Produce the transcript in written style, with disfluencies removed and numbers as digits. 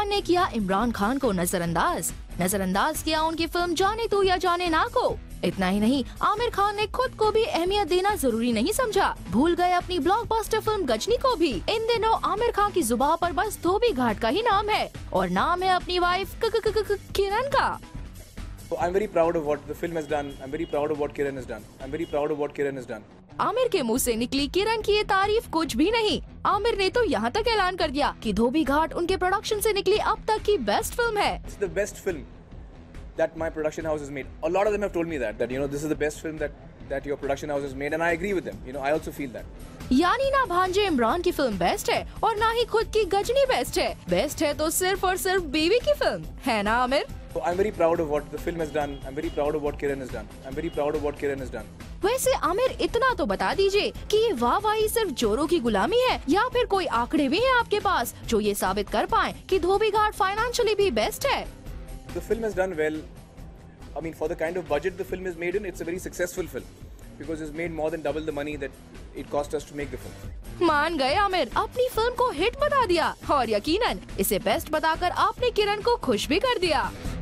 खान ने किया इमरान खान को नजरअंदाज किया उनकी फिल्म जाने तू या जाने ना को। इतना ही नहीं, आमिर खान ने खुद को भी अहमियत देना जरूरी नहीं समझा, भूल गए अपनी ब्लॉकबस्टर फिल्म गजनी को भी। इन दिनों आमिर खान की जुबान पर बस धोबी घाट का ही नाम है और नाम है अपनी वाइफ किरण का। I'm very proud of what the film has done. I'm very proud of what Kiran has done. I'm very proud of what Kiran has done. Aamir के मुंह से निकली किरण की ये तारीफ कुछ भी नहीं। आमिर ने तो यहाँ तक ऐलान कर दिया कि धोबी घाट उनके प्रोडक्शन से निकली अब तक की बेस्ट फिल्म है। It's the best film that my production house has made. A lot of them have told me that you know this is the best film that your production house has made, and I agree with them. You know, I also feel that. यानी ना भांजे इमरान की film best है और ना ही खुद की Ghazni best है। बेस्ट है तो सिर्फ और सिर्फ बीवी की फिल्म है ना Aamir. So I'm very proud of what the film has done. I'm very proud of what Kiran has done. I'm very proud of what Kiran has done. वैसे आमिर इतना तो बता दीजिए कि ये वाहवाही सिर्फ जोरों की गुलामी है या फिर कोई आंकड़े भी हैं आपके पास जो ये साबित कर पाएं कि धोबी घाट फाइनेंशियली भी बेस्ट है। The film has done well. I mean, for the kind of budget the film is made in, it's a very successful film because it's made more than double the money that it cost us to make the film. मान गए आमिर, अपनी film को hit बता दिया और यकीनन इसे best बताकर आपने किरण को खुश भी कर दिया।